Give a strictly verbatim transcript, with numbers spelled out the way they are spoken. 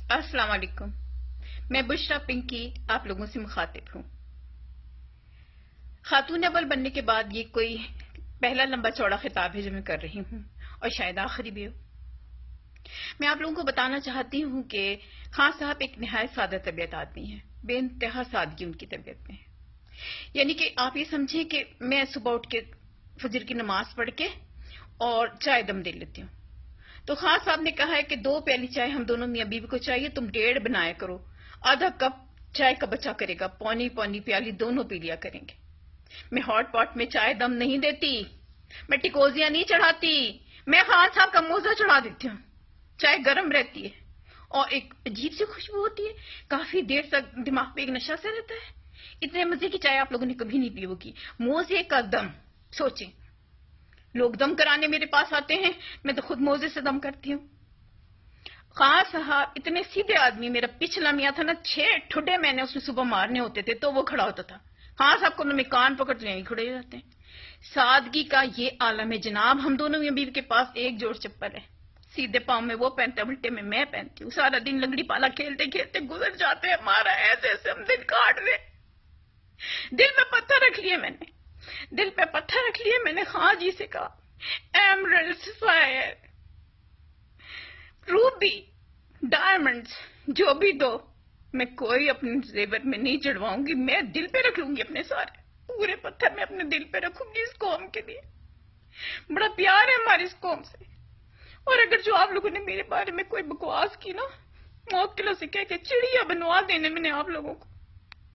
السلام علیکم، میں بشرا پنکی آپ لوگوں سے مخاطب ہوں۔ خاتون اول بننے کے بعد یہ کوئی پہلا لمبا چوڑا خطاب ہے جو میں کر رہی ہوں، اور شاید آخری بھی ہو۔ میں آپ لوگوں کو بتانا چاہتی ہوں کہ خان صاحب ایک نہایت سادہ طبیعت آدمی ہے، بے انتہا سادگی ان کی طبیعت میں ہے۔ یعنی کہ آپ یہ سمجھیں کہ میں صبح اٹھ کے فجر کی نماز پڑھ کے اور چائے دم دے لیتی ہوں، تو خان صاحب نے کہا ہے کہ دو پیالی چائے ہم دونوں میاں بیوی کو چاہیے، تم ڈیڑھ بنایا کرو، آدھا کپ چائے کا بچا کرے گا، پونی پونی پیالی دونوں پی لیا کریں گے۔ میں ہاٹ پاٹ میں چائے دم نہیں دیتی، میں ٹکوزیاں نہیں چڑھاتی، میں خان صاحب کا موزہ چڑھا دیتی ہوں۔ چائے گرم رہتی ہے اور ایک عجیب سی خوشبو ہوتی ہے، کافی دیر تک دماغ پہ ایک نشہ سے رہتا ہے۔ اتنے مزے کی چائے آپ لوگوں نے کبھی نہیں پی ہوگی۔ موزے کا دم، سوچیں، لوگ دم کرانے میرے پاس آتے ہیں، میں تو خود موزے سے دم کرتی ہوں۔ خان صاحب اتنے سیدھے آدمی، میرا پچھلا میاں تھا نا، چھ ٹھڈے میں نے اس میں صبح مارنے ہوتے تھے تو وہ کھڑا ہوتا تھا۔ خان صاحب کو میں کان پکڑ لیں کھڑے ہو جاتے ہیں۔ سادگی کا یہ عالم ہے جناب۔ ہم دونوں میاں بیوی کے پاس ایک جوڑ چپل ہے، سیدھے پاؤں میں وہ پہنتا ہے، الٹے میں میں پہنتی ہوں۔ سارا دن لنگڑی پالا کھیلتے کھیلتے گزر جاتے ہیں ہمارا، ایسے ایسے ہم دن کاٹ رہے۔ دل میں پتھر رکھ لیے میں نے، دل پہ پتھر رکھ لیے میں نے۔ خان جی سے کہا ایمرلڈ، سفائر، روبی، ڈائمنڈز جو بھی دو، میں کوئی اپنے زیور میں نہیں چڑھواؤں گی، میں دل پہ رکھ لوں گی، اپنے سارے پورے پتھر میں اپنے دل پہ رکھوں گی اس قوم کے لیے۔ بڑا پیار ہے ہماری اس قوم سے۔ اور اگر جو آپ لوگوں نے میرے بارے میں کوئی بکواس کی نا، موکلوں سے کہہ کے چڑیا بنوا دینے میں نے آپ لوگوں کو۔